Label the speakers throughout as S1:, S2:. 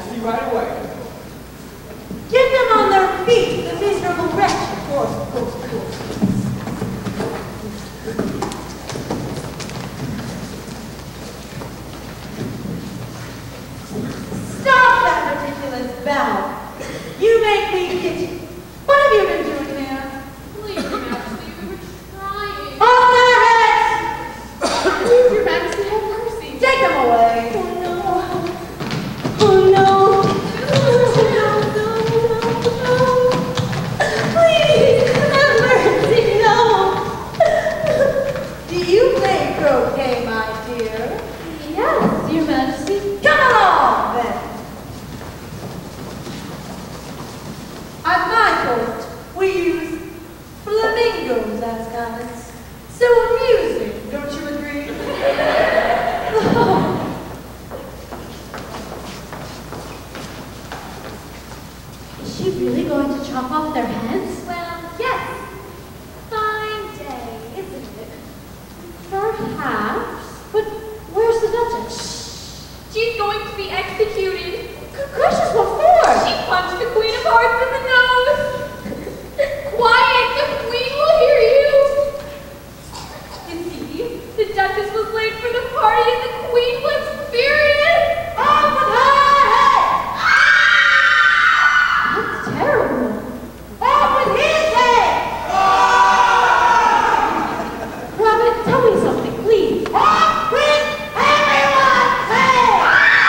S1: Majesty right away.
S2: Get them on their feet, the miserable wretch. Of course, of course, of course. Stop that ridiculous bow. You make me giddy. What have you been doing there?
S3: Please, Your Majesty, we were trying.
S2: On their heads!
S3: Please, Your Majesty, have mercy.
S2: Take them away.
S3: Oh, no.
S2: Oh, no. Please, have mercy, no. Do you play croquet, my dear?
S3: Yes, Your Majesty.
S2: Come along, then. At my court, we use flamingos as guides. So amusing, don't you agree?
S3: Is she really going to chop off their heads?
S4: Well, yes. Fine day, isn't it?
S3: Perhaps. But where's the Duchess?
S4: She's going to be executed.
S3: Good gracious, what for?
S4: She punched the Queen of Hearts in the nose. Quiet, the Queen will hear you. You see, the Duchess was late for the party and the Queen was furious.
S2: Off with her head!
S3: That's terrible.
S2: Off with his head!
S3: Rabbit, tell me something, please.
S2: Off with everyone's head!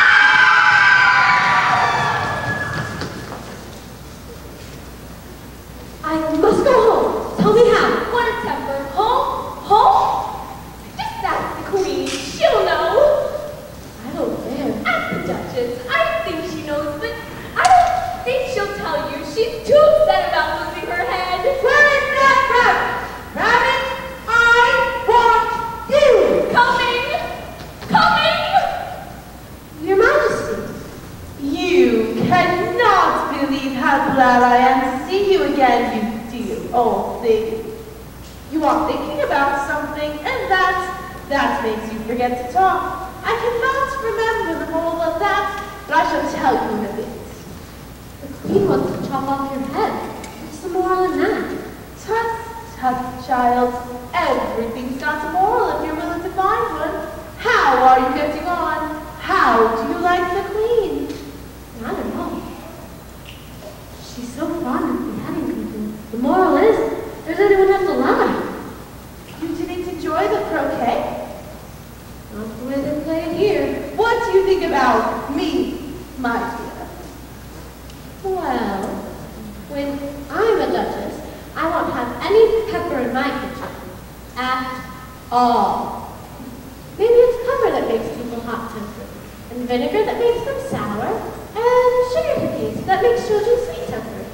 S3: I must go home. Tell me how.
S4: What a temper. Home? Home? Just ask the Queen. She'll know.
S3: I don't dare.
S4: Ask the Duchess. I think she knows, but I don't think she'll tell you. She's too upset about losing her head.
S2: Where is that rabbit? Rabbit, I want you!
S4: Coming! Coming!
S3: Your Majesty.
S2: You cannot believe how glad I am to see you again, you dear old thing. You are thinking about something, and that makes you forget to talk. I cannot remember the moral of that, but I shall tell you in a bit.
S3: The Queen wants to chop off your head. What's the moral in that?
S2: Tut, tut, child. Everything's got a moral if you're willing to find one. How are you getting on? How do you like the Queen?
S3: I don't know. She's so fond of beheading people. The moral is, there's anyone left alive.
S2: You didn't enjoy the croquet?
S3: Not the way they're playing here.
S2: What do you think about me, my dear?
S3: Well, when I'm a duchess, I won't have any pepper in my kitchen. At all. Maybe it's pepper that makes people hot-tempered, and vinegar that makes them sour, and sugar cookies that makes children sweet-tempered.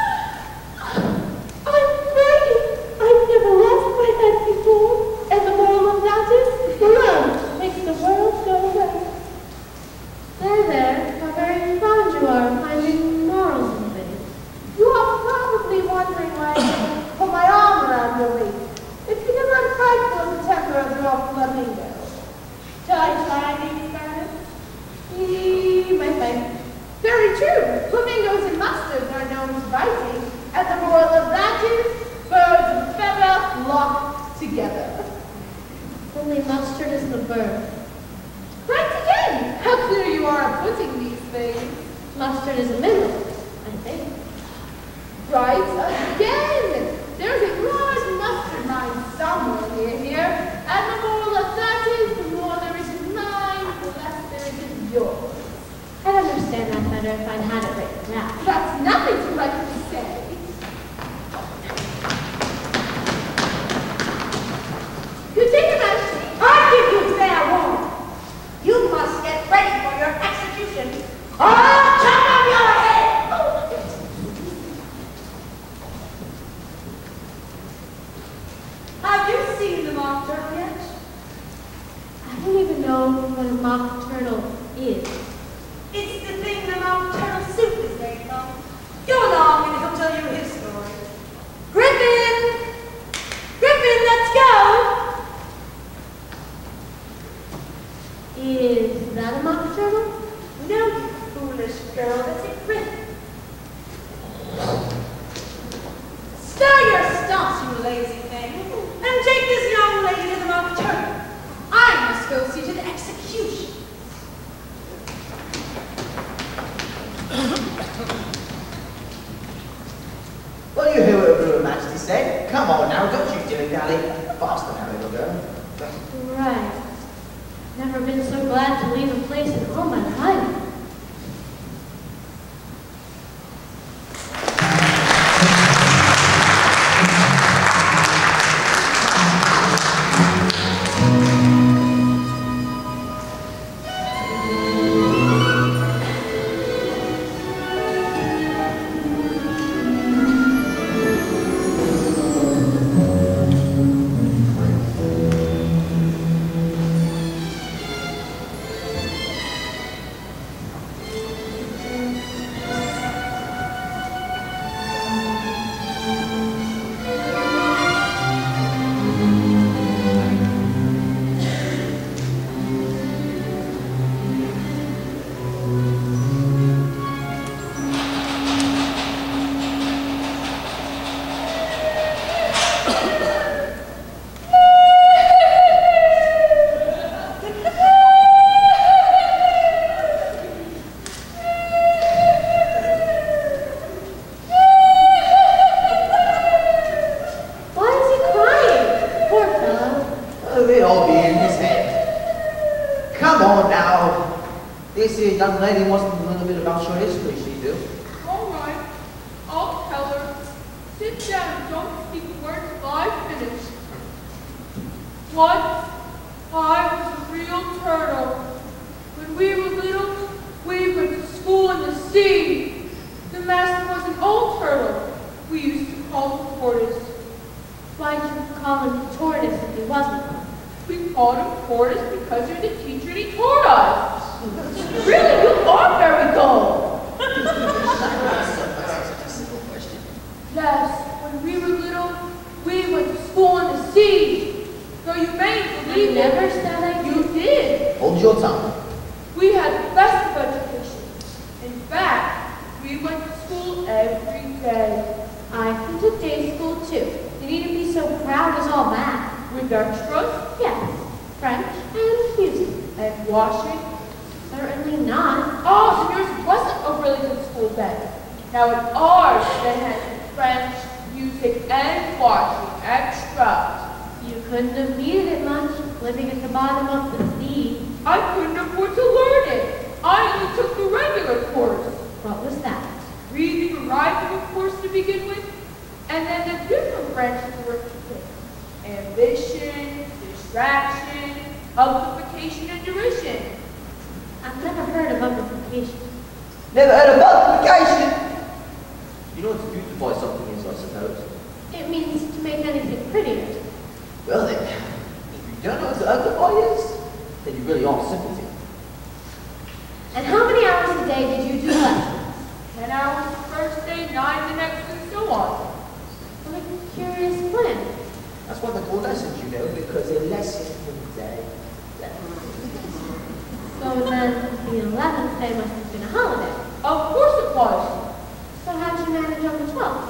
S2: I'm frightened. I've never lost my head before. And the moral of that is, love makes the world go round.
S3: There, how very fond you are of finding morals in things.
S2: You are probably wondering why I put my arm around your waist. It's because I'm frightful of the temper of your flamingo. Shall I try any experiments? My friend. Very true. Flamingos and mustards are known to biting, and the moral of that is, birds and feather flock together.
S3: Only mustard is the bird.
S2: Right again! How clear you are at putting these things.
S3: Mustard is a mineral, I think.
S2: Right again! There's a large mustard mine somewhere near here, and the moral of that is, the more there is in mine, the less there is in yours.
S3: I'd understand that better if I'd had it written down.
S2: That's nothing to rightly say. Good day, Your Majesty. I give you fair warning. You must get ready for your execution. I'll chop off your head! Have you seen the mock turtle yet?
S3: I don't even know what a mock turtle is.
S2: It's the thing the mock turtle soup is made from. Go along and he'll tell you his story. Griffin! Griffin, let's go!
S3: Is that a mock turtle?
S2: No, you foolish girl that's in prison. Stir your stumps, you lazy thing, and take this young lady to the mock turtle. I must go see to the execution.
S1: Well, you hear what Her Majesty said. Come on now, don't you dilly-dally. Faster now, little girl.
S3: Right. Never been so glad to leave a place in all my life.
S1: Young lady wants to know a little bit about your history, she do.
S4: All right, I'll tell her. Sit down and don't speak words 5 minutes. Once, I was a real turtle. When we were little, we went to school in the sea. The master was an old turtle. We used to call him Tortoise.
S3: Why'd you call him Tortoise if he wasn't one?
S4: We called him Tortoise because you're the teacher and he taught us. Really, you are very dull.
S1: That's a simple question.
S4: Yes, when we were little, we went to school in the sea. So you may believe
S3: You never said I
S4: you did.
S1: Hold your tongue.
S4: We had the best of education. In fact, we went to school every day.
S3: I went to day school too. You needn't be so proud as all that.
S4: With extras
S3: Yes, French and music.
S4: and washing.
S3: Certainly not.
S4: Oh, so yours wasn't a really good school then. Now in ours, they had French, music, and washing extras.
S3: You couldn't have needed it much, living at the bottom of the sea.
S4: I couldn't afford to learn it. I only took the regular course.
S3: What was that?
S4: Reading and writing, of course, to begin with, and then the different branches were ambition, distraction, amplification, and derision.
S3: I've never heard of amplification.
S1: Never heard of multiplication? You know what to beautify something is, I suppose.
S3: It means to make anything prettier.
S1: Well then, if you don't know what to amplify is, then you really aren't sympathy.
S3: And how many hours a day did you do lessons?
S4: 10 hours the first day, 9 the next, and so on.
S3: What a curious plan.
S1: That's why they're called lessons, you know, because they're lessons in day.
S3: So then, the 11th day must have been a holiday.
S4: Of course it was.
S3: So how'd you manage on the 12th?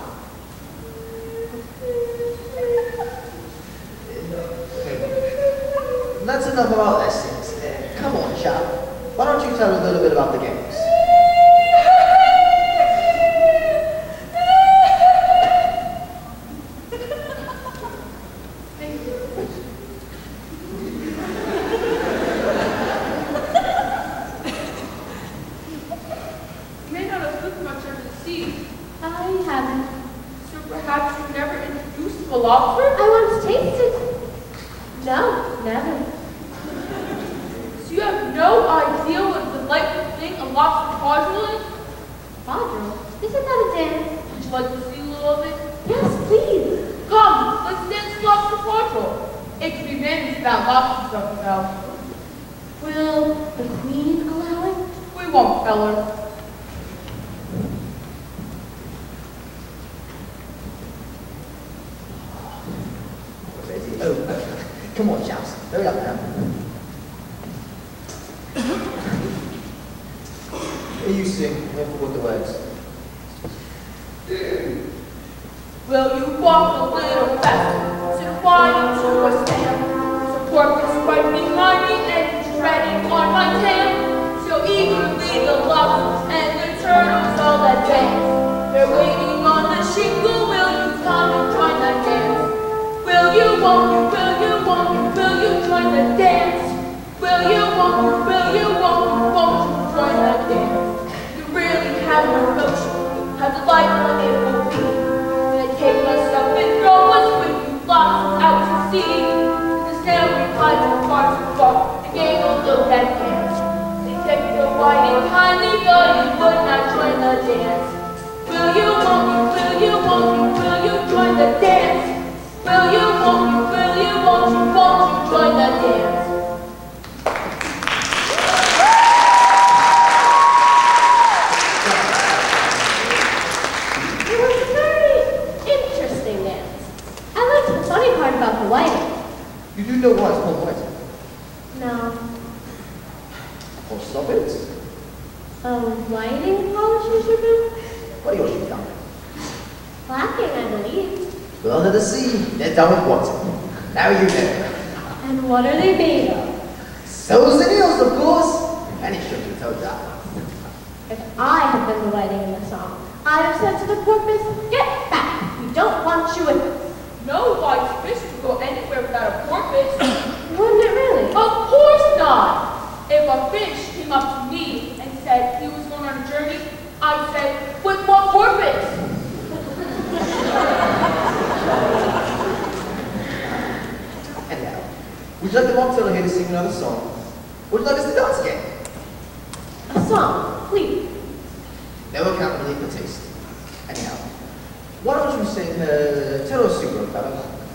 S1: That's enough about lessons. Come on, chap. Why don't you tell us a little bit about the games?
S4: You may not have looked much under the sea,
S3: I haven't.
S4: so perhaps you've never introduced a lobster?
S3: I once tasted. No, never.
S4: So you have no idea what a delightful thing a lobster quadrille is?
S3: Quadrille? Isn't that a dance?
S4: Would you like to see a little of it?
S3: Yes, please.
S4: Come, let's dance lobster quadrille. It can be managed without lobster stuff, though.
S3: Will the queen allow it?
S4: We won't, feller.
S1: Oh, come on, chaps. Hurry up now. You sing. forward the words.
S4: Will you walk a little faster? Sit quiet to a stand. The porpoise right behind me and treading on my tail. So eagerly the lobsters and the turtles all advance. They're waiting on the shingle. Will you come and join the dance? Will you, won't you, will you, won't you, will you join the dance? Will you, won't you, will you, won't you join the dance? You really have no notion how delightful it will be. They take us up and throw us with you lost out to sea. The snail replied to parts of rock and gave a look at dance. They take the white and kindly, though you would not join the dance. Will you, won't you, will you, won't you, will you join the dance? Will you, won't you, will you, won't you join the dance?
S3: It was a very interesting dance. I liked the funny part about the whiting.
S1: You do know why it's called whiting?
S3: No.
S1: Or stop it.
S3: Whiting polishing sugar?
S1: What are your shoes done?
S3: Blacking, I believe.
S1: Well, under the sea, they're done with what? Now you know.
S3: And what are they made of?
S1: So's and eels, of course. And it should be told that.
S3: If I had been the whiting in the song, I'd have said to the porpoise, get back, we don't want you with us.
S4: No wise fish could go anywhere without a porpoise.
S3: Wouldn't it really?
S4: Of course not! If a fish came up to me and said he was going on a journey, I'd say, with what porpoise?
S1: And now, would you like the mocktail here to sing another song? Would you like us to dance again?
S3: A song, please.
S1: No account will leave the taste. Anyhow, why don't you sing Tell Us Super about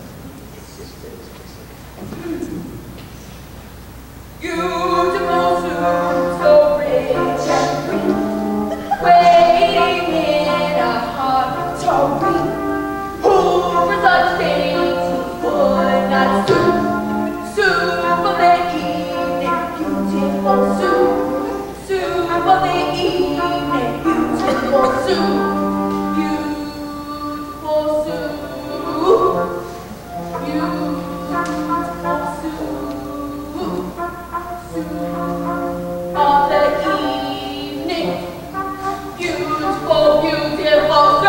S4: Beautiful soup, so rich and green, waiting in a hot tureen. Who for such dainties would not soup? Soup of the evening, beautiful soup. Soup of the evening, beautiful soup. Beautiful soup. Beautiful soup. Of the evening, beautiful, beautiful soup.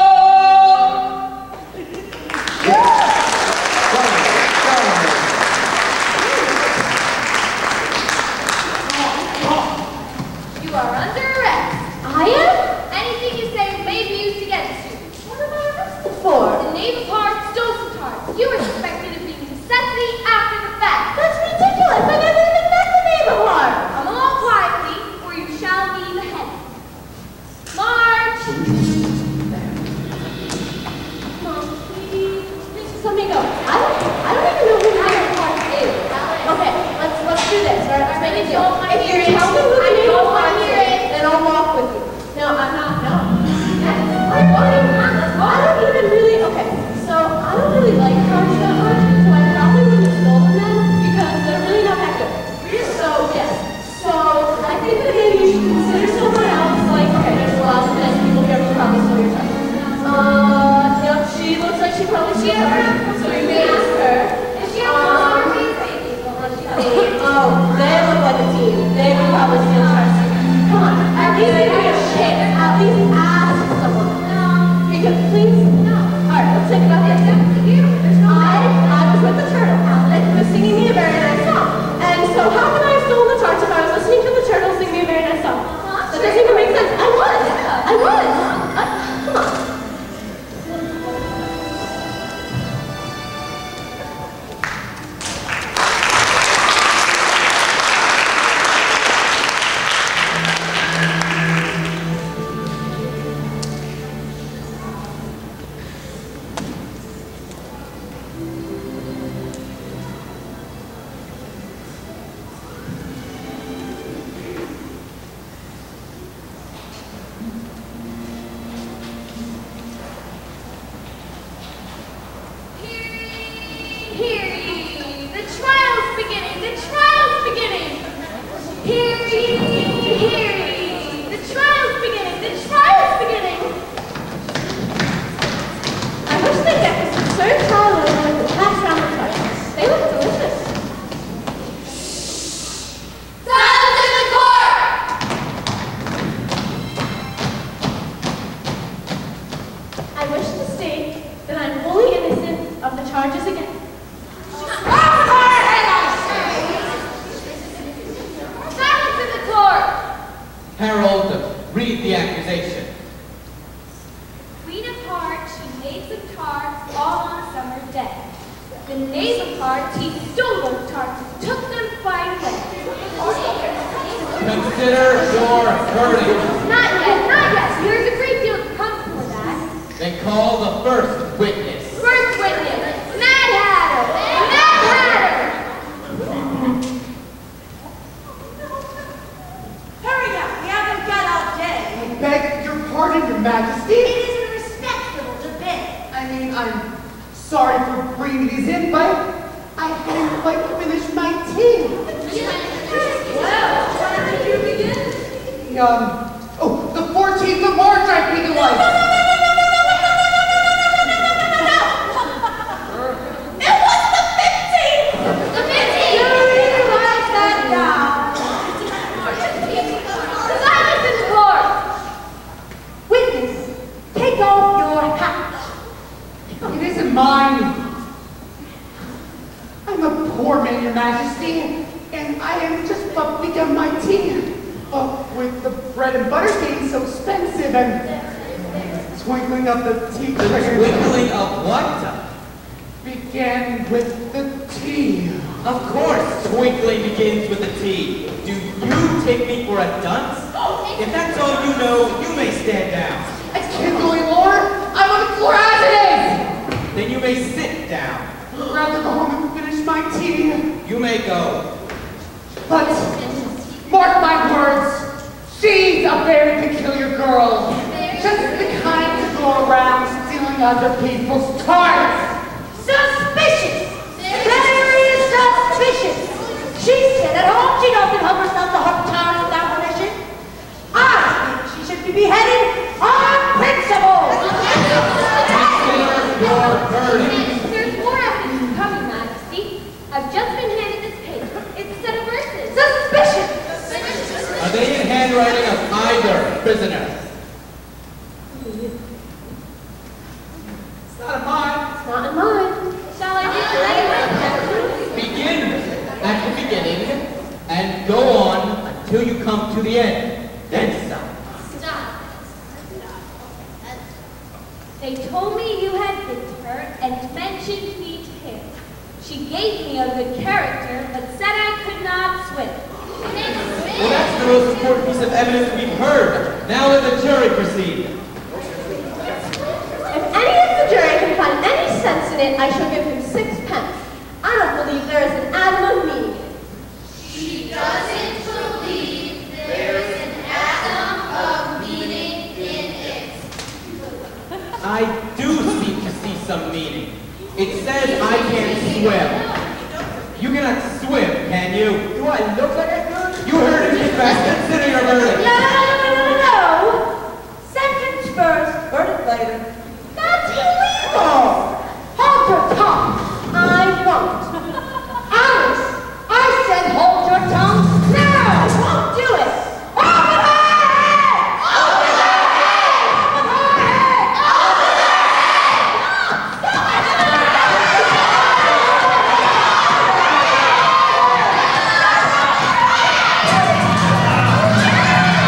S4: You are under arrest.
S3: I am?
S4: Anything you say may be used against you.
S3: What am I arrested for?
S4: The knave of hearts stole some tarts. You were suspected of being necessity after the fact.
S3: That's ridiculous. I never even met the name of heart.
S4: Come along quietly, or you shall be beheaded. March!
S3: Mom, please just let me go. I don't even know who Iron Heart is. Okay, let's do this. All right, let's make a deal. If you tell me who the name of heart is, then I'll walk with you. No, I'm not. No. I don't even really. Okay, so I don't really like hearts that much, so I probably wouldn't have stolen them because they're really not that good. So yes. So I think that maybe you should consider someone else. Like, okay, there's a lot of nice people here who probably stole your heart. Yep, she looks like she probably stole your heart. So you may ask her.
S4: Is she a mom or baby?
S3: Oh, they look like a team. They would probably steal your heart. Come on, at least give me a shake. At least ask someone. Because please, no. All right, let's think about this. I was with the turtle. It was singing me a very nice song. And so how can I have stolen the tarts if I was listening to the turtle sing me a very nice song? That doesn't even make sense. I was. Come on. charges again.
S4: Silence in the court!
S5: Harold, read the accusation.
S4: Queen of Hearts, she made some tarts all on a summer day. The knave of Hearts, he stole those tarts and took them quite away.
S5: Consider your verdict.
S4: Not yet, not yet. There's a great deal to come before that.
S5: Then call the first witness.
S4: First witness, Mad Hatter! Mad Hatter!
S2: Hurry up, we haven't got all day.
S1: I beg your pardon, Your Majesty.
S2: It isn't respectable to beg.
S1: I mean, I'm sorry for bringing these in, but I hadn't quite finished my tea.
S2: Well, when did you begin?
S1: The 14th of March, I think it was.
S2: It was the 15th!
S4: The 15th!
S2: Write that down.
S4: Silence in the court!
S2: Witness, take off your hat.
S1: It isn't mine. I'm a poor man, Your Majesty, and I have just but begun my tea. With the bread and butter being so expensive and twinkling of the tea
S5: The
S1: trigger
S5: twinkling of what?
S1: began with the tea.
S5: Of course, twinkling begins with a T. Do you take me for a dunce? If that's all you know, you may stand down.
S1: Kindling, Lord! I'm on the floor as it is!
S5: Then you may sit down.
S1: I'd rather go home and finish my tea.
S5: You may go.
S1: But, mark my words, she's a very peculiar girl. Just the kind to go around stealing other people's tarts.
S2: Suspicious! Very suspicious! She said at home she'd open up herself to her town without permission. I think she should be beheaded on principle!
S5: Consider your verdict.
S4: There's more evidence coming, Majesty. I've just been handed this paper. It's a set of verses.
S2: Suspicious!
S5: Are they in handwriting of either prisoner?
S1: It's not mine.
S3: It's not in mine.
S4: Shall I do the
S5: Begin at the beginning and go on until you come to the end. Then stop.
S4: Stop. They told me you had been to her and mentioned me to him. She gave me a good character, but said I could not swim.
S5: Well, that's the most important piece of evidence we've heard. Now let the jury proceed.
S3: If any of the jury can find any sense in it, I shall give him 6 pence. I don't believe there is an atom of meaning in it.
S6: She doesn't believe there is an atom of meaning in it.
S5: I do seem to see some meaning. It says I can't swim. You cannot swim, can you?
S1: Do I look like I could?
S5: You heard it, Miss Bass. Consider your verdict.
S2: No! Sentence first, verdict later. That's illegal! Hold your tongue! I won't. Alice, I said hold your tongue. No! Won't do it! Open her head! Open her head! Open her head! Open her head!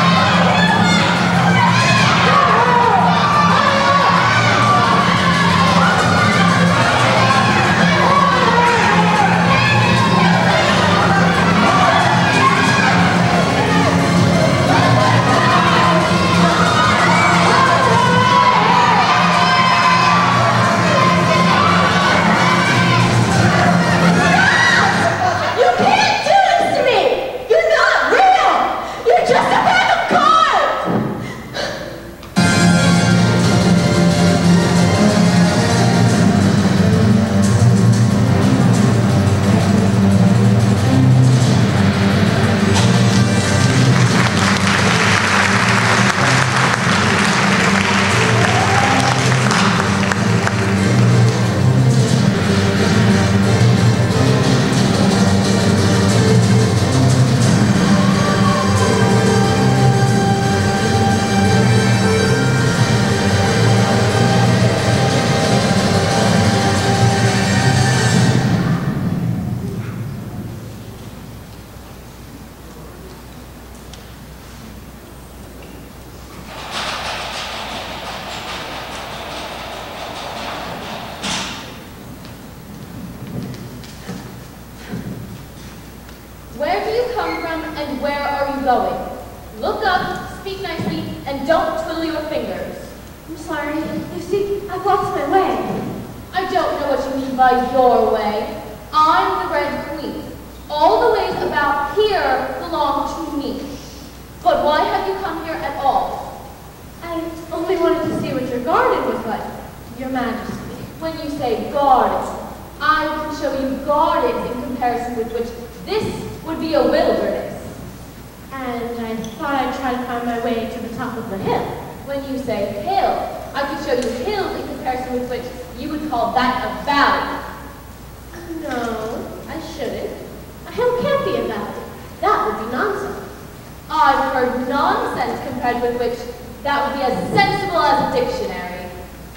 S4: going. Look up, speak nicely, and don't twiddle your fingers.
S3: I'm sorry. You see, I've lost my way.
S4: I don't know what you mean by your way. I'm the Grand Queen. All the ways about here belong to me. But why have you come here at all?
S3: I only wanted to see what your garden was like, Your Majesty.
S4: When you say garden, I can show you gardens in comparison with which this would be a wilderness.
S3: And I thought I'd try to find my way to the top of the hill.
S4: When you say hill, I could show you hills in comparison with which you would call that a valley.
S3: No, I shouldn't. A hill can't be a valley. That would be nonsense.
S4: I've heard nonsense compared with which that would be as sensible as a dictionary.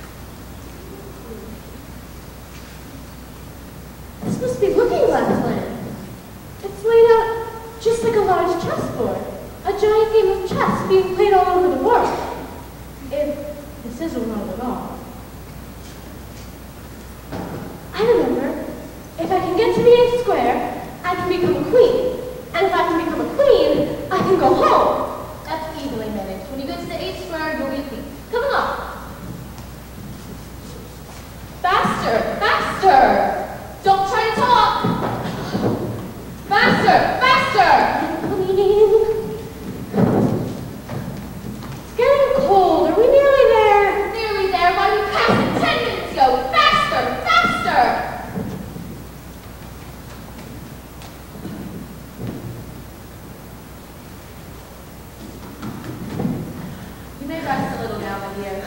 S3: This must be Looking Glass Land. It's laid out just like a large chessboard. A giant game of chess being played all over the world. If this is a world at all. I remember, if I can get to the 8th square, I can become a queen. And if I can become a queen, I can go home.
S4: That's easily managed. When you get to the 8th square, you'll be a queen. Come along. Faster, faster! Don't try to talk! Faster, faster!
S3: It's getting cold. Are we nearly there?
S4: Nearly there. Why you passed it 10 minutes ago? Faster, faster! You may rest a little now, my dear.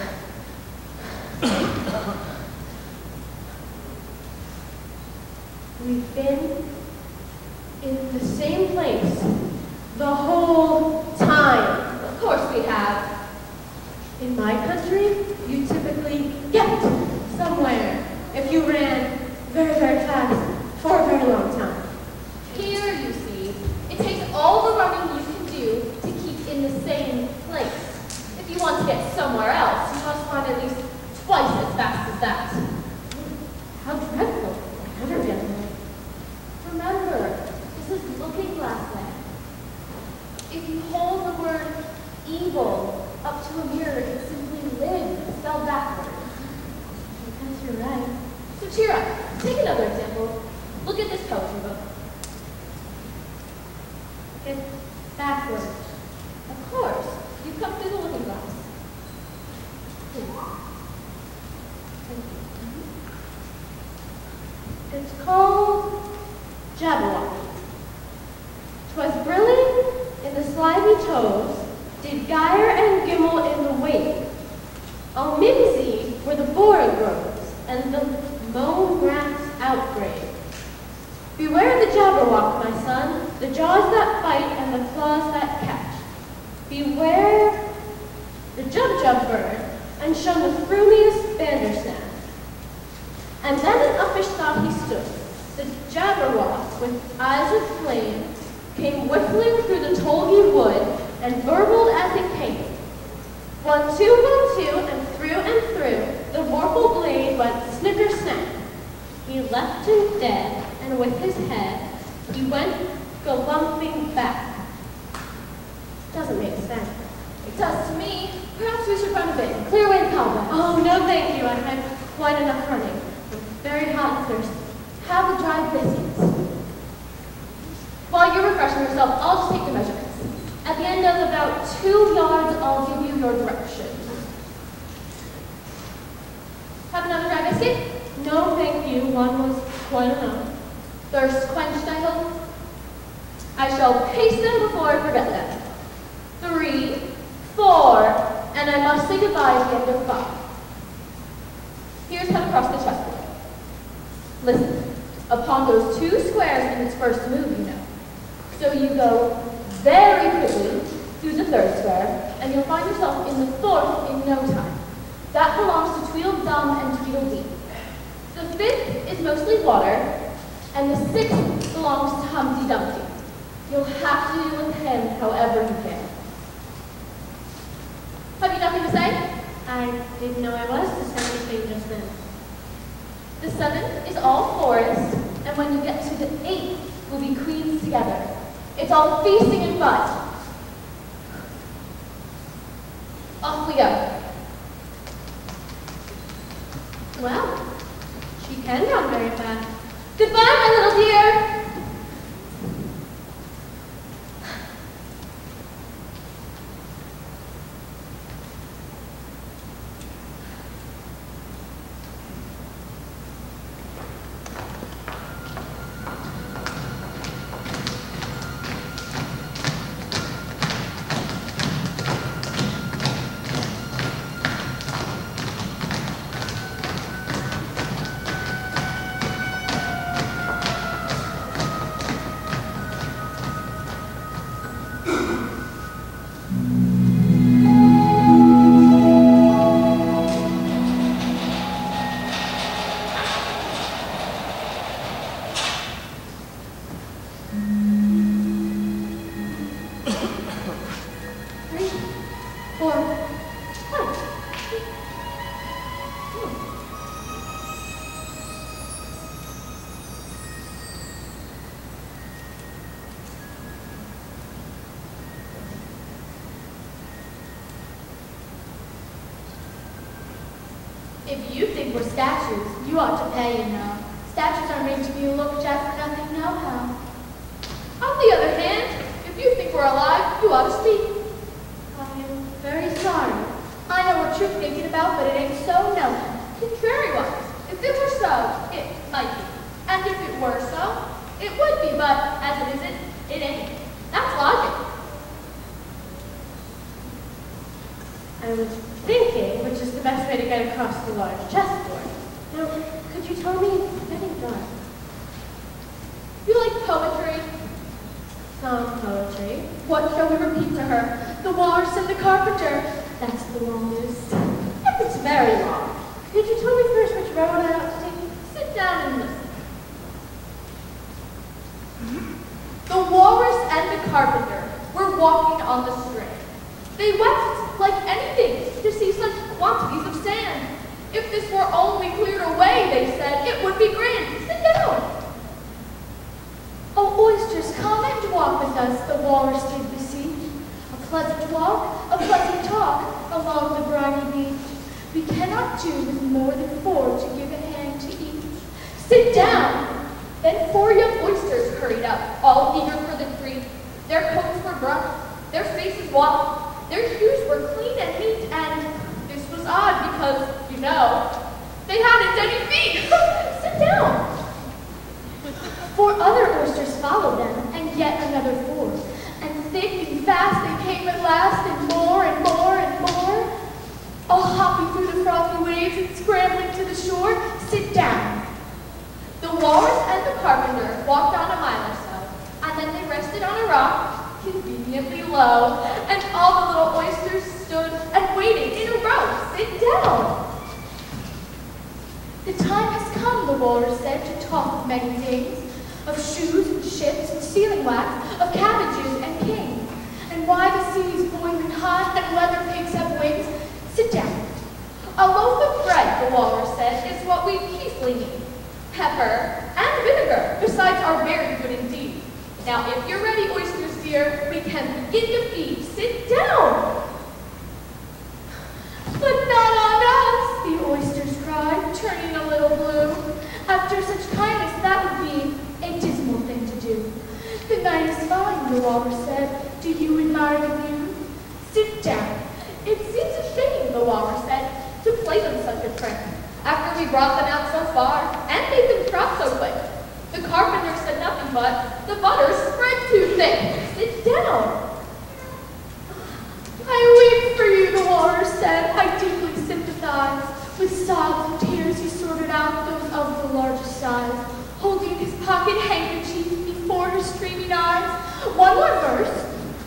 S3: We've been in the same place the whole time.
S4: Of course we have.
S3: In my country, you typically get somewhere if you ran very, very fast for a very long time.
S4: Here, you see, it takes all the running you can do to keep in the same place. If you want to get somewhere else, you must run at least twice as fast as that.
S3: How dreadful. I'll never get there.
S4: Remember, this is Looking Glass Land. If you hold the word evil up to a mirror, it simply lives, spelled backwards.
S3: I guess you're right.
S4: So cheer up. Take another example. Look at this poetry book.
S3: It's backwards.
S4: Of course, you've come through the looking glass.
S3: It's called Jabberwocky. 'Twas brilliant in the slimy toes, did gyre and gimble in the wake. All mimsy were the boar groves, and the mown rats outgrave. Beware the Jabberwock, my son, the jaws that bite and the claws that catch. Beware the Jub-Jub bird, and shun the frumiest bandersnatch. And then in uffish thought he stood. The Jabberwock, with eyes of flame, came whiffling through the tulgey wood, and burbled as it came. 1, 2, 1, 2, and through, the vorpal blade went snicker-snack. He left him dead, and with his head, he went galumping back. Doesn't make sense.
S4: It does to me. Perhaps we should run a bit. Clear away the cobwebs.
S3: Oh, no thank you. I've had quite enough running. I'm very hot and thirsty.
S4: Have a dry biscuit. While you're refreshing yourself, I'll just take the measurements. At the end of about 2 yards, I'll give you your directions. Have another dry biscuit?
S3: No, thank you. One was quite enough.
S4: Thirst quenched, I hope? I shall paste them before I forget them. 3, 4, and I must say goodbye at the end of 5. Here's how to cross the chessboard. Listen, upon those 2 squares in its first move, you know. So you go very quickly through the 3rd square, and you'll find yourself in the 4th in no time. That belongs to Tweedledum and Tweedledee. The 5th is mostly water, and the 6th belongs to Humpty Dumpty. You'll have to deal with him however you can. Have you nothing to say?
S3: I didn't know I was to say anything just then.
S4: The 7th is all forest, and when you get to the 8th, we'll be queens together. It's all feasting and fun. Off we go.
S3: Well, she can run very fast.
S4: Goodbye, my little dear.
S3: If you think we're statues, you ought to pay, you know. Statues are made to be looked at for nothing nohow.
S4: On the other hand, if you think we're alive, you ought to speak.
S3: I am very sorry. I know what you're thinking about, but it ain't so, no.
S4: Contrariwise, if it were so, it might be. And if it were so, it would be, but as it isn't, it ain't. That's logic.
S3: I was thinking which is the best way to get across the large chessboard. Now, could you tell me? It's getting dark.
S4: You like poetry?
S3: Some poetry.
S4: What shall we repeat to her? The walrus and the carpenter.
S3: That's the longest.
S4: If it's very long.
S3: Could you tell me first which road I ought to take?
S4: Sit down and listen. The walrus and the carpenter were walking on the strand. They wept like anything to see such quantities of sand. If this were only cleared away, they said, it would be grand. Sit down.
S3: Oh, oysters, come and walk with us, the walrus did beseech. A pleasant walk, a pleasant talk, along the briny beach. We cannot do with more than 4 to give a hand to each.
S4: Sit down. Then 4 young oysters hurried up, all eager for the treat. Their coats were brushed, their faces washed, their shoes were clean and neat, and this was odd because, you know, they hadn't any feet. Sit down.
S3: 4 other oysters followed them, and yet another 4. And thick and fast they came at last, and more and more and more. All hopping through the frothy waves and scrambling to the shore. Sit down.
S4: The walrus and the carpenter walked on a mile or so, and then they rested on a rock, conveniently low, and all the little oysters stood and waited in a row. Sit down.
S3: The time has come, the walrus said, to talk of many things. Of shoes and ships and sealing wax, of cabbages and kings. And why the sea is boiling hot and whether pigs have wings. Sit down.
S4: A loaf of bread, the walrus said, is what we chiefly need. Pepper and vinegar, besides, are very good indeed. Now, if you're ready, oysters dear, we can begin to feed. Sit down.
S3: But not on us, the oysters cried, turning a little blue. After such kindness, that would be a dismal thing to do. The night is fine, the walrus said. Do you admire the view? Sit down.
S4: It seems a shame, the walrus said, to play them such a trick. After we brought them out so far, and made them trot so quick. The carpenter said nothing but, the butter spread too thick. Sit down.
S3: I weep for you, the walrus said. I deeply sympathize. With sobs and tears he sorted out those of the largest size, holding his pocket handkerchief before his streaming eyes. One more verse.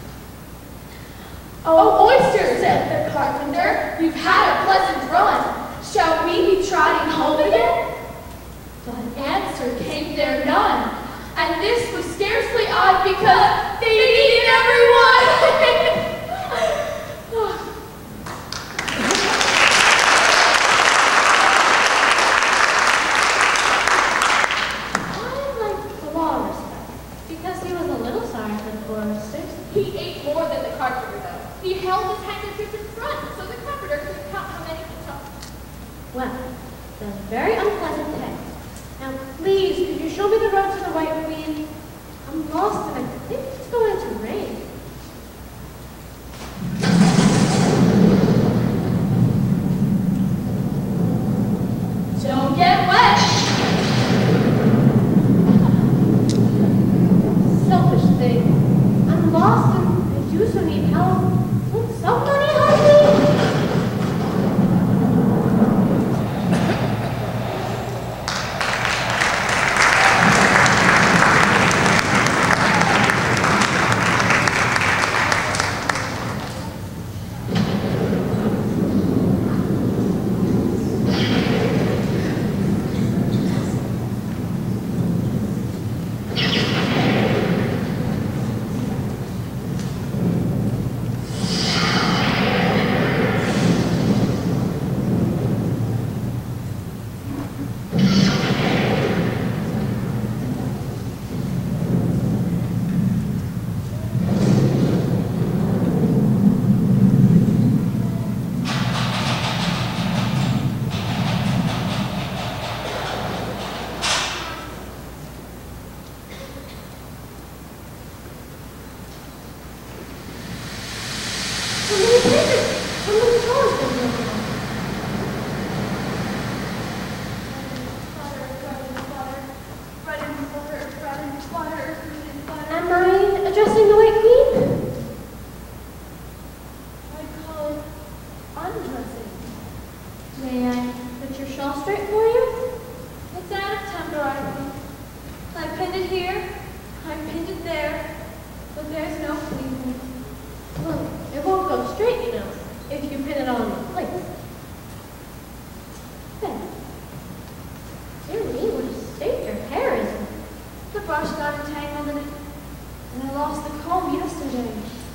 S4: Oh, oysters, said the carpenter, you've had a pleasant run. Shall we be trotting home again? But answer came there none, and this was scarcely odd because they needed everyone. He ate more than the carpenter, though. He held his handkerchief and
S3: very unpleasant tale. Now, please, could you show me the road to the White Queen? I'm lost and I think it's going to rain.
S4: Don't get wet.
S3: Selfish thing. I'm lost and I do so need help. Won't somebody help me? Am I addressing the White Queen?
S4: I call it undressing.
S3: May I put your shawl straight for you?
S4: It's out of temper, I think. I pinned it here, I pinned it there, but there's no pleasing.
S3: Well, it won't go straight, you know, if you pin it on in place. There. Dear me, what a state your hair is in.
S4: The brush got entangled in it, and I lost the comb yesterday.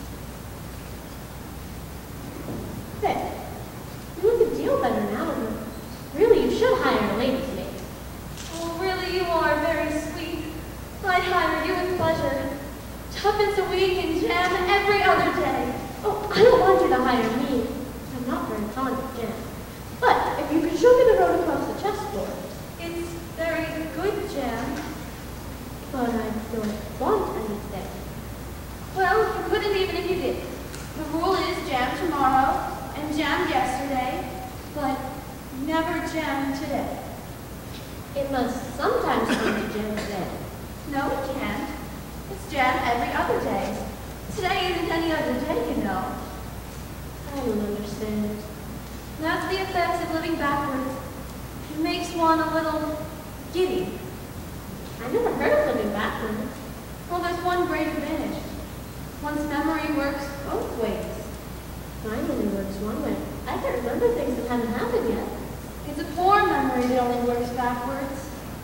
S3: There. You look a deal better now, but really you should hire a lady's maid.
S4: Oh, really, you are very sweet. I'd hire you with pleasure. Tuppence a week and jam every other day.
S3: Oh, I don't want you to hire me. I'm not very fond of jam. But if you could show me the road across the chessboard.
S4: It's very good jam.
S3: But I don't want anything.
S4: Well, you couldn't even if you did. The rule is jam tomorrow and jam yesterday, but never jam today.
S3: It must sometimes come to jam today.
S4: No, it can't. It's jam every other day. Today isn't any other day, you know.
S3: I don't understand.
S4: That's the effect of living backwards. It makes one a little giddy.
S3: I never heard of living backwards.
S4: Well, there's one great advantage. One's memory works both ways.
S3: Mine only works one way. I can't remember things that haven't happened yet.
S4: It's a poor memory that only works backwards.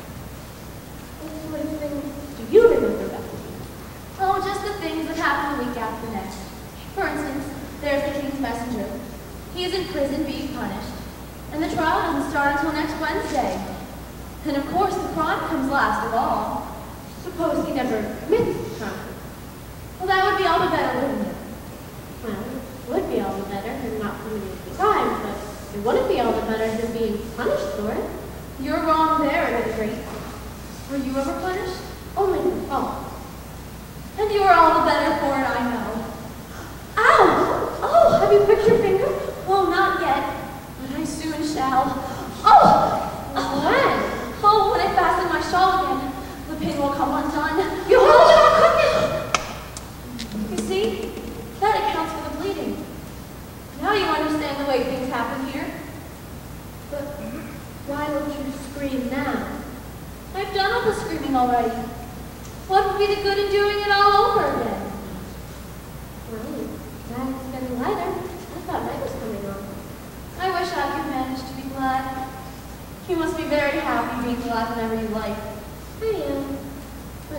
S3: What things do you remember backwards?
S4: Oh, just the things that happen the week after next. For instance, there's the king's messenger. He is in prison being punished, and the trial doesn't start until next Wednesday. And of course, the crime comes last of all.
S3: Suppose he never commits the crime.
S4: Well, that would be all the better, wouldn't it?
S3: Well, it would be all the better than not committing the crime, but it wouldn't be all the better than being punished for it.
S4: You're wrong there, at any rate. Were you ever punished?
S3: Only for fault.
S4: And you are all the better for it, I know.
S3: Ow! Oh, have you pricked your finger?
S4: Well, not yet, but I soon shall. Oh!
S3: When?
S4: Oh, when I fasten my shawl again, the pin will come undone.
S3: You hold it on quickly!
S4: You see? That accounts for the bleeding. Now you understand the way things happen here.
S3: But why don't you scream now?
S4: I've done all the screaming already. What would be the good in doing it all over again?
S3: Well, glad it's getting lighter. I thought night was coming on.
S4: I wish I could manage to be glad. You must be very happy being glad whenever you like.
S3: I am. But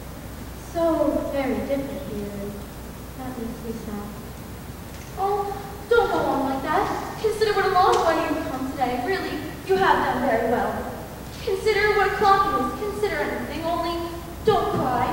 S3: so very different here, and that makes me sad.
S4: Oh, don't go on like that. Consider what a long way you've come today. Really, you have done very well. Consider what o'clock it is. Consider anything, only don't cry.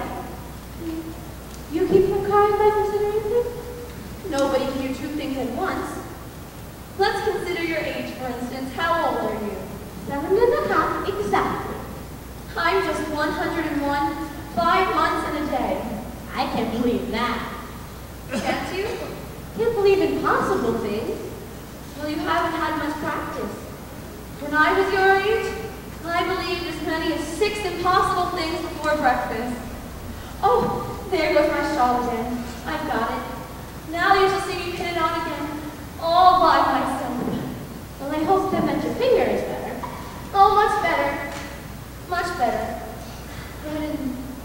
S3: You keep from crying by considering things?
S4: Nobody can do two things at once. Let's consider your age, for instance. How old are you?
S3: 7. 7.5 exactly.
S4: I'm just 101, 5 months and a day.
S3: I can't believe that.
S4: Can't you?
S3: Can't believe impossible things.
S4: Well, you haven't had much practice. When I was your age, I believed as many as 6 impossible things before breakfast. Oh, there goes my shawl again. I've got it. Now you shall see me pin it on again, all by myself.
S3: Well, I hope that your finger is better.
S4: Oh, much better. Much better. Bread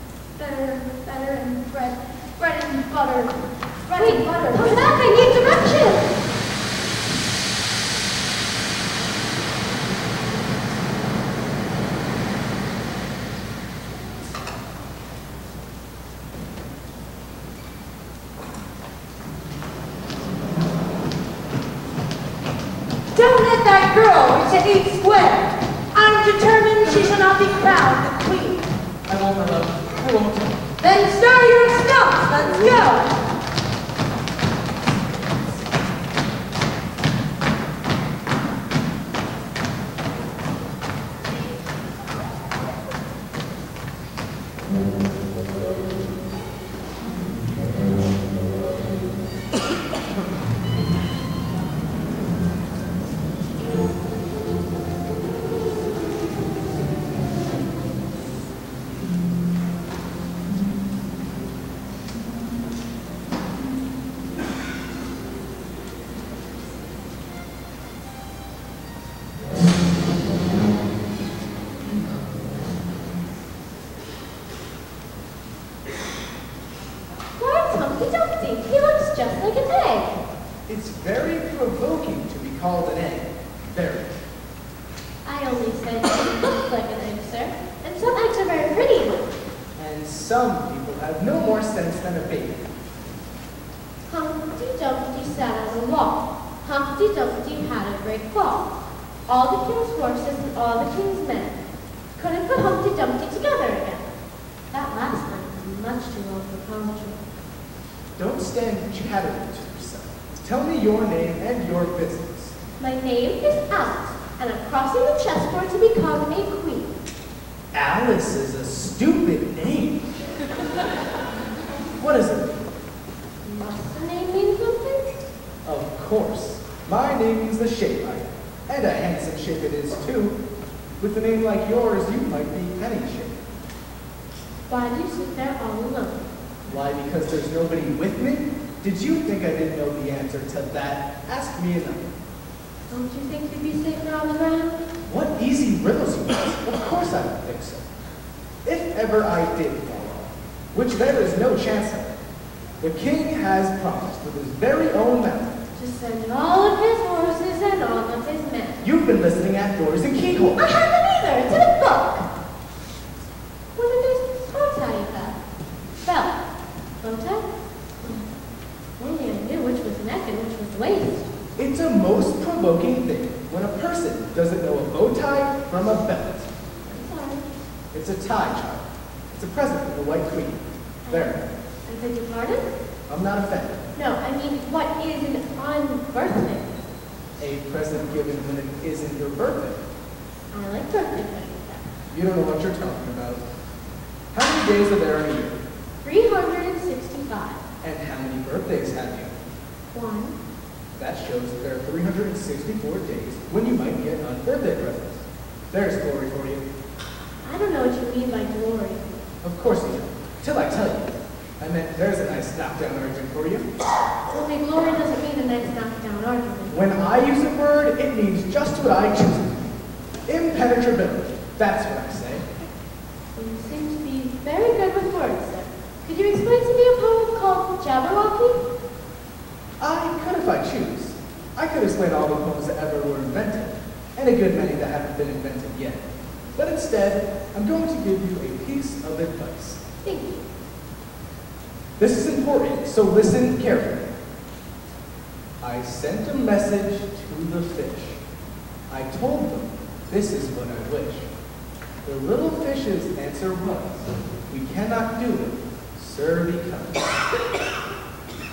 S4: and butter. Bread and butter.
S3: Wait, come back, I need directions!
S2: Don't let that girl reach the 8 square. I'm determined she shall not be crowned the queen.
S5: I won't, my love. I won't.
S2: Then stir your stumps. Let's go.
S1: It's very provoking to be called an egg. Very.
S3: I only said it looks like an egg, sir. And some eggs are very pretty.
S1: And some people have no more sense than a baby.
S3: Humpty Dumpty sat on a wall. Humpty Dumpty had a great fall. All the king's horses and all the king's men couldn't put Humpty Dumpty together again. That last line was much too long for poetry.
S1: Don't stand chattering to yourself. Tell me your name and your business.
S3: My name is Alice, and I'm crossing the chessboard to become a queen.
S1: Alice is a stupid name. What does it mean?
S3: Must the name mean something?
S1: Of course. My name means the shape I am. And a handsome shape it is, too. With a name like yours, you might be any shape.
S3: Why do you sit there all alone?
S1: Why, because there's nobody with me? Did you think I didn't know the answer to that? Ask me another.
S3: Don't you think you'd be safer on the ground?
S1: What easy riddles you ask. Of course I don't think so. If ever I did fall off, which there is no chance of, the king has promised with his very own mouth
S3: To send all of his horses and all of his men.
S1: You've been listening at doors and keyholes.
S3: I haven't either. It's in a book. What are those bow tie you got? Belt. Bow tie? Only I knew which was neck and which was waist.
S1: It's a most provoking thing when a person doesn't know a bow tie from a belt.
S3: I'm sorry.
S1: It's a tie, child. It's a present from the White Queen. There.
S3: I beg your pardon?
S1: I'm not offended.
S3: No, I mean, what is an on-birthday?
S1: A present given when it isn't your birthday.
S3: I like birthday presents.
S1: You don't know what you're talking about. How many days are there in a year?
S3: 365.
S1: And how many birthdays have you?
S3: 1.
S1: That shows that there are 364 days when you might get birthday presents. There's glory for you.
S3: I don't know what you mean by glory.
S1: Of course you don't. Till I tell you. I meant there's a nice knockdown argument for you.
S3: Only glory doesn't mean a nice knockdown argument.
S1: When I use a word, it means just what I choose it to mean. Impenetrability. That's what I say.
S3: You seem to be very good with words, sir. Could you explain to me a poem called Jabberwocky?
S1: I could if I choose. I could explain all the poems that ever were invented, and a good many that haven't been invented yet. But instead, I'm going to give you a piece of advice.
S3: Thank you.
S1: This is important, so listen carefully. I sent a message to the fish. I told them, this is what I wish. The little fish's answer was, we cannot do it, sir, because.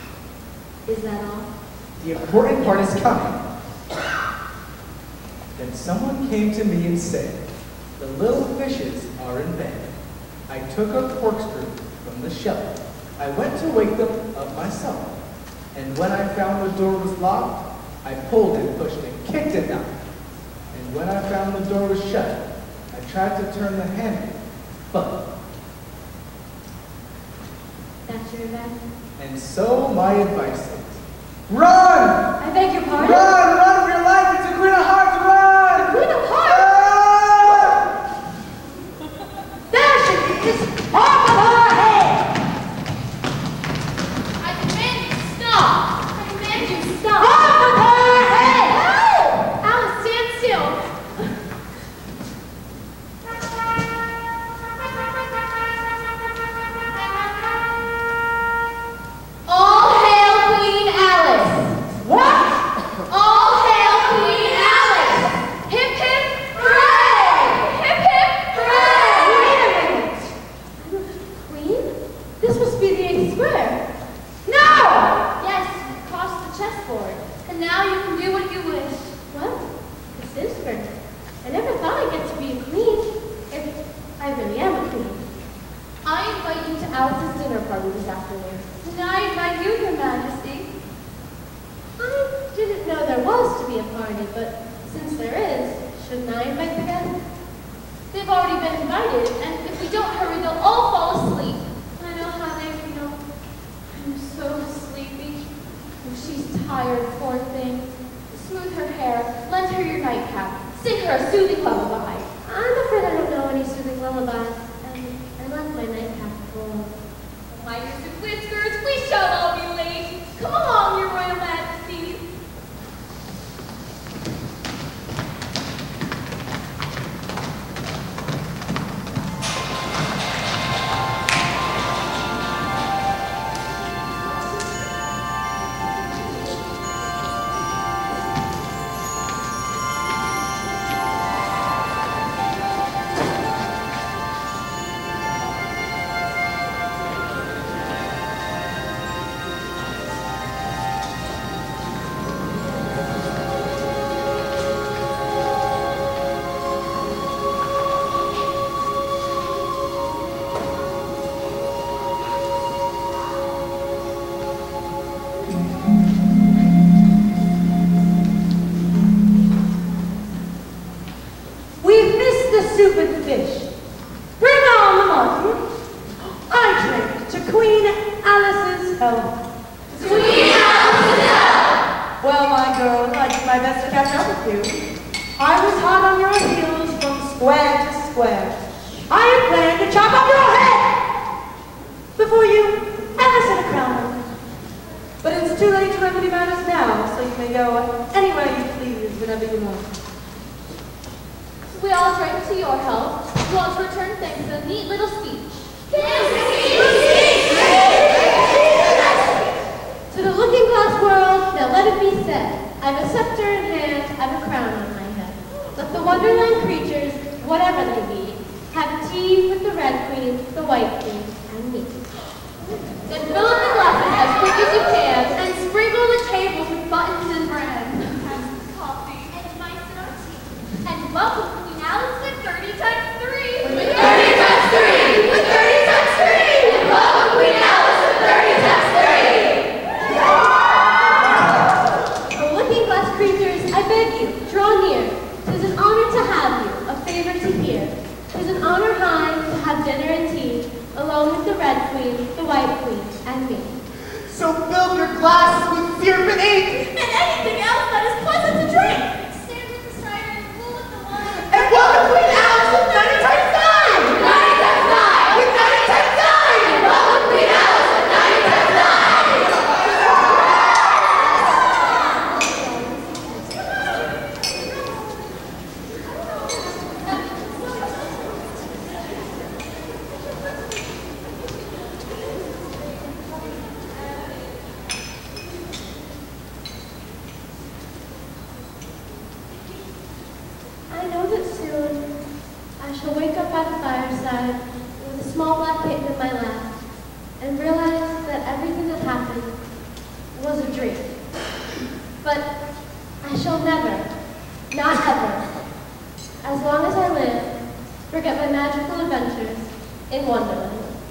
S3: Is that all?
S1: The important part is coming. Then someone came to me and said, "The little fishes are in bed." I took a corkscrew from the shelf. I went to wake them up myself. And when I found the door was locked, I pulled and pushed and kicked it out. And when I found the door was shut, I tried to turn the handle, but...
S3: That's your advice?
S1: And so my advice is, run!
S3: I beg your pardon?
S1: Run! Run for your life! It's a Queen of Hearts! Run!
S3: The Queen of Hearts? There she is! Off of her head!
S4: I demand you stop! I demand you stop!
S3: Off of her head!
S4: Alice, stand still! All hail Queen Alice!
S3: What?
S4: All hail Queen Alice! Hip hip hooray! Hip hip hooray!
S3: Wait a minute! Queen? This must be the 8th square. No!
S4: Yes, cross the chessboard, and now you can do what you wish.
S3: Well, this is great. I never thought I'd get to be a queen. If I really am a queen.
S4: I invite you to
S3: Alice's dinner party this afternoon.
S4: and I invite you, Your Majesty.
S3: I didn't know there was to be a party, but since there is, shouldn't I invite the guests?
S4: They've already been invited, and if we don't hurry, they'll all fall asleep. I know how they feel. I'm so sleepy. Oh, she's tired, poor thing. Smooth her hair, lend her your nightcap, sing her a soothing lullaby.
S3: I'm afraid I don't know any soothing lullabies, and I left my nightcap at home.
S4: My dears and whiskers, we shall all be late. Come along, Your Royal Majesty.
S2: We've missed the soup and fish. Bring on the mutton. I drink to Queen Alice's health.
S4: Queen Alice's health!
S2: Well, my girl, I did my best to catch up with you. I was hot on your heels from square to square. I had planned to chop off your head before you ever set a crown on it. But it's too late to remedy matters now, so you may go anywhere you please whenever you want.
S4: We all drink to your health. We want to return thanks for a neat little speech.
S3: To the looking glass world, now let it be said, I've a scepter in hand, I've a crown on my head. Let the Wonderland creatures, whatever they be, have tea with the Red Queen, the White Queen, and me.
S4: Then fill up the glasses as quick as you can, and sprinkle the tables with buttons and bran. Have some coffee. And mice in our tea. And welcome Queen Alice with 30 times 3. With 30 times 3. With 30 times 3. And welcome Queen Alice with 30 times 3.
S3: The looking glass creatures, I beg you, draw near. 'Tis an honor to have you, a favor to hear. 'Tis an honor high to have dinner and tea, along with the Red Queen, the White Queen, and me.
S5: So fill your glasses with syrup and ink,
S4: And anything else that is pleasant to drink. Stand with the cider and cool with the wine.
S5: and welcome Queen Alice with 90 times 9!
S4: 90 times 9.
S5: With 90 times 9!
S4: And welcome Queen Alice with 90 times 9.
S3: I know that soon I shall wake up by the fireside with a small black kitten in my lap and realize that everything that happened was a dream. But I shall never, not ever, as long as I live, forget my magical adventures in Wonderland.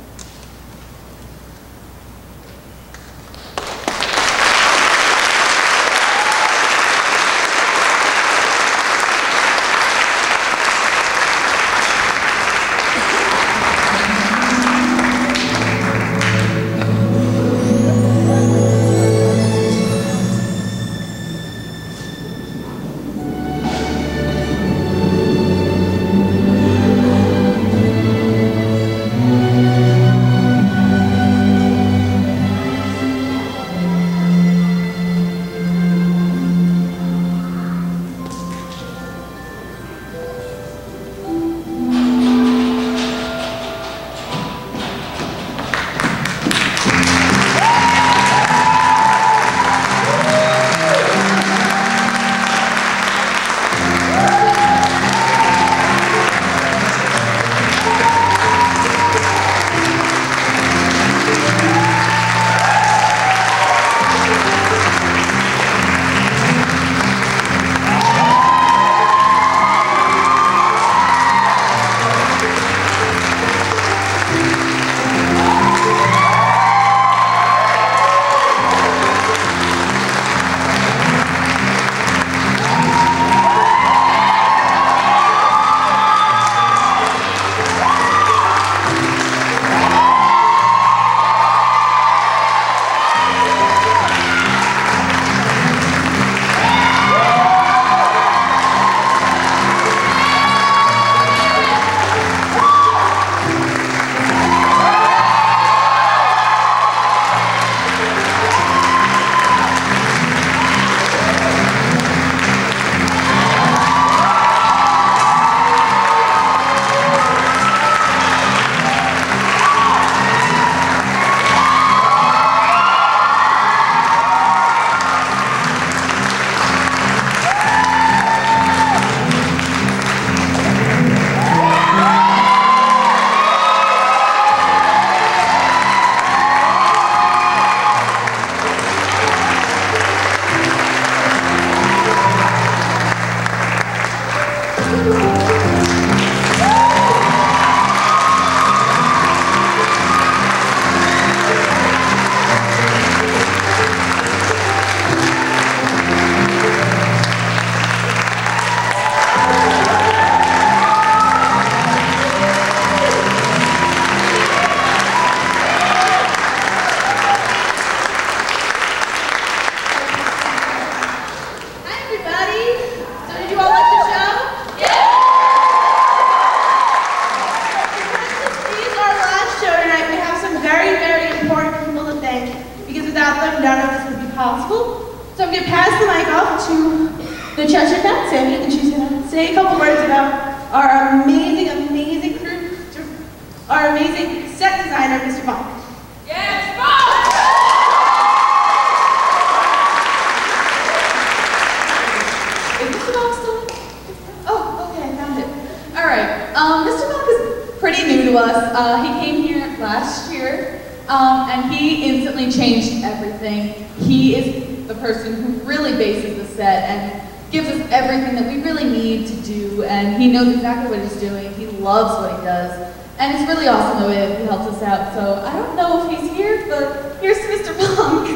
S7: And he instantly changed everything. He is the person who really bases the set and gives us everything that we really need to do, and he knows exactly what he's doing. He loves what he does, and it's really awesome the way that he helps us out. So I don't know if he's here, but here's Mr. Punk.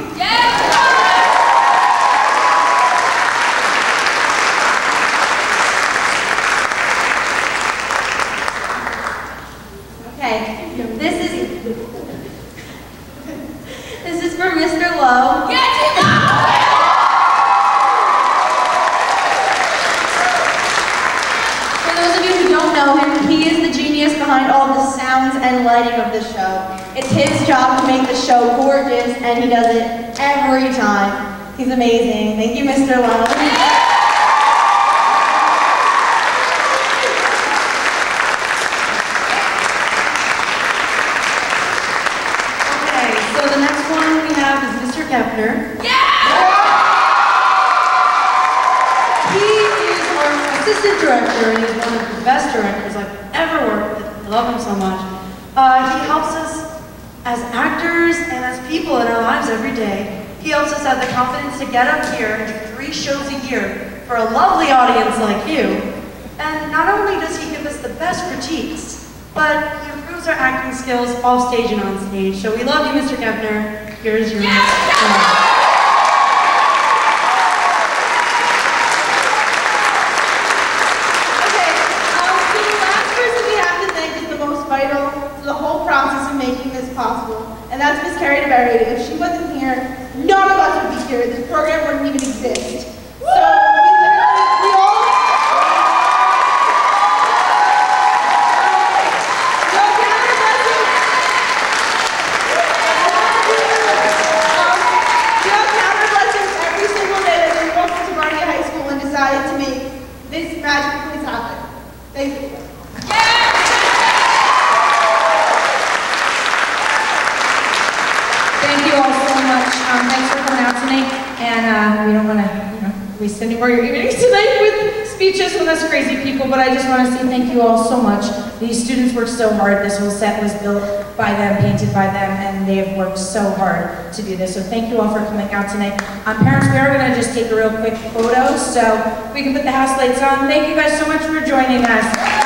S8: Okay, this is for Mr. Lowe. For those of you who don't know him, he is the genius behind all the sounds and lighting of the show. It's his job to make the show gorgeous, and he does it every time. He's amazing. Thank you, Mr. Lowe. Kepner. He is our assistant director, and he's one of the best directors I've ever worked with. I love him so much. He helps us as actors and as people in our lives every day. He helps us have the confidence to get up here and do 3 shows a year for a lovely audience like you. And not only does he give us the best critiques, but he improves our acting skills off stage and on stage. So we love you, Mr. Kepner. Here's your
S2: vital to the whole process of making this possible, and that's Miss Carrie DeBerry. If she wasn't here, none of us would be here. This program wouldn't even exist. So we all every single day that we walked into Barnegat High School and decided to make this magical place happen. Thank you.
S9: Thank you all so much. Thanks for coming out tonight. And we don't want to waste any more of your evenings tonight with speeches from us crazy people, but I just want to say thank you all so much. These students worked so hard. This whole set was built by them, painted by them, and they have worked so hard to do this. So thank you all for coming out tonight. Parents, we are going to just take a real quick photo, so we can put the house lights on. Thank you guys so much for joining us.